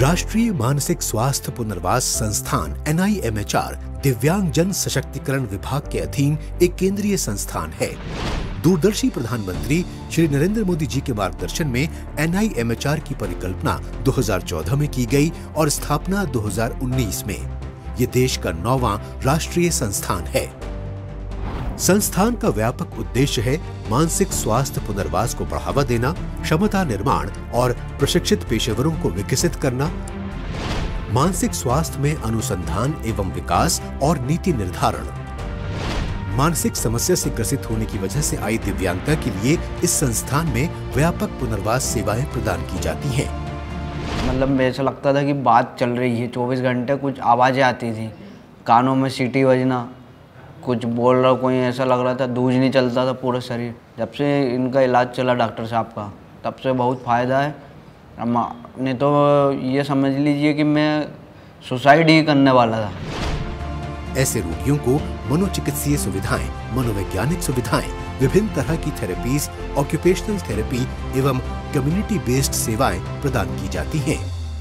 राष्ट्रीय मानसिक स्वास्थ्य पुनर्वास संस्थान NIMHR दिव्यांग जन सशक्तिकरण विभाग के अधीन एक केंद्रीय संस्थान है। दूरदर्शी प्रधानमंत्री श्री नरेंद्र मोदी जी के मार्गदर्शन में NIMHR की परिकल्पना 2014 में की गई और स्थापना 2019 में। ये देश का 9वां राष्ट्रीय संस्थान है। संस्थान का व्यापक उद्देश्य है मानसिक स्वास्थ्य पुनर्वास को बढ़ावा देना, क्षमता निर्माण और प्रशिक्षित पेशेवरों को विकसित करना, मानसिक स्वास्थ्य में अनुसंधान एवं विकास और नीति निर्धारण, मानसिक समस्या से ग्रसित होने की वजह से आई दिव्यांगता के लिए इस संस्थान में व्यापक पुनर्वास सेवाएं प्रदान की जाती हैं। मतलब ऐसा लगता था कि बात चल रही है 24 घंटे, कुछ आवाज़ें आती थी, कानों में सीटी बजना, कुछ बोल रहा कोई, ऐसा लग रहा था दूध नहीं चलता था पूरा शरीर। जब से इनका इलाज चला डॉक्टर साहब का, तब से बहुत फ़ायदा है। नहीं तो ये समझ लीजिए कि मैं सुसाइड ही करने वाला था। ऐसे रोगियों को मनोचिकित्सीय सुविधाएं, मनोवैज्ञानिक सुविधाएं, विभिन्न तरह की थेरेपीज, ऑक्यूपेशनल थेरेपी एवं कम्युनिटी बेस्ड सेवाएं प्रदान की जाती हैं।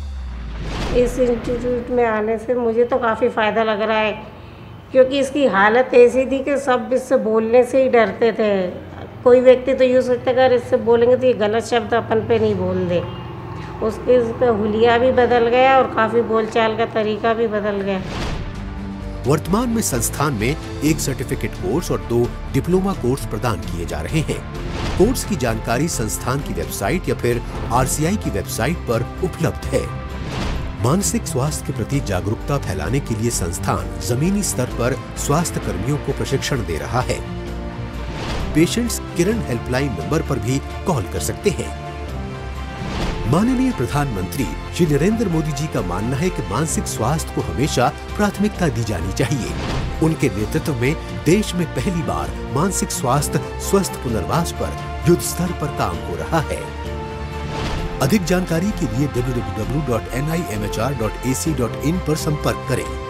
इस इंस्टीट्यूट में आने से मुझे तो काफ़ी फ़ायदा लग रहा है, क्योंकि इसकी हालत ऐसी थी कि सब इससे बोलने से ही डरते थे। कोई व्यक्ति तो यूँ सोचता अगर इससे बोलेंगे तो ये गलत शब्द अपन पे नहीं बोल दे। उसका हुलिया भी बदल गया और काफ़ी बोलचाल का तरीका भी बदल गया। वर्तमान में संस्थान में एक सर्टिफिकेट कोर्स और 2 डिप्लोमा कोर्स प्रदान किए जा रहे हैं। कोर्स की जानकारी संस्थान की वेबसाइट या फिर RCI की वेबसाइट पर उपलब्ध है। मानसिक स्वास्थ्य के प्रति जागरूकता फैलाने के लिए संस्थान जमीनी स्तर पर स्वास्थ्य कर्मियों को प्रशिक्षण दे रहा है। पेशेंट्स किरण हेल्पलाइन नंबर पर भी कॉल कर सकते हैं। माननीय प्रधानमंत्री श्री नरेंद्र मोदी जी का मानना है कि मानसिक स्वास्थ्य को हमेशा प्राथमिकता दी जानी चाहिए। उनके नेतृत्व में देश में पहली बार मानसिक स्वास्थ्य स्वस्थ पुनर्वास पर युद्ध स्तर पर काम हो रहा है। अधिक जानकारी के लिए www.nimhr.ac.in पर संपर्क करें।